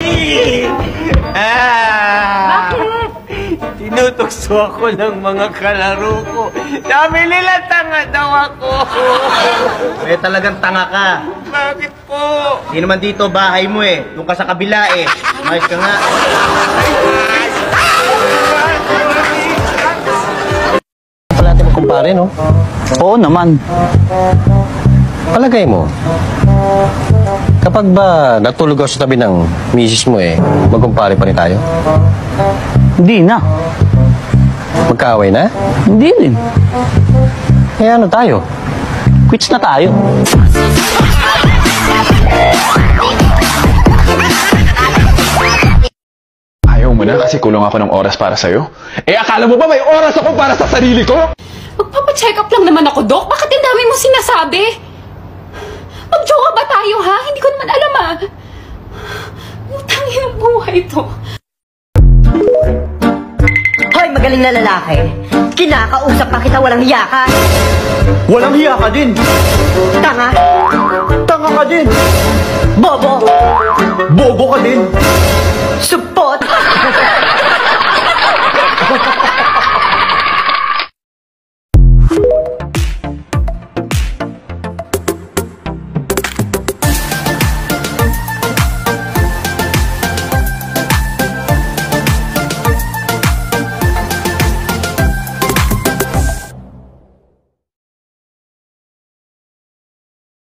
Bakit? Tinutukso ako ng mga kalaro ko. Sabi nila tanga daw ako. Talagang tanga ka. Bakit po? Hindi naman dito bahay mo eh. Doon ka sa kabila eh. Mayos ka nga. Pala natin magkumpare, no? Oo naman. Palagay mo, kapag ba natulog ako sa tabi ng misis mo eh, magkumpare pa rin tayo? Hindi na. Magkaaway na? Hindi din. Eh ano tayo? Quits na tayo. Ayaw mo na kasi kulong ako ng oras para sa'yo? Eh, akala mo ba may oras ako para sa sarili ko? Magpapacheck up lang naman ako, Dok. Bakit ang dami mo sinasabi? Mag-jowa ba tayo, ha? Hindi ko naman alam, ha? Utangin ang buhay to. Hoy, magaling na lalaki. Kinakausap pa kita, walang hiya ka. Walang hiya ka din. Tanga. Tanga ka din. Bobo. Bobo ka din. Supot.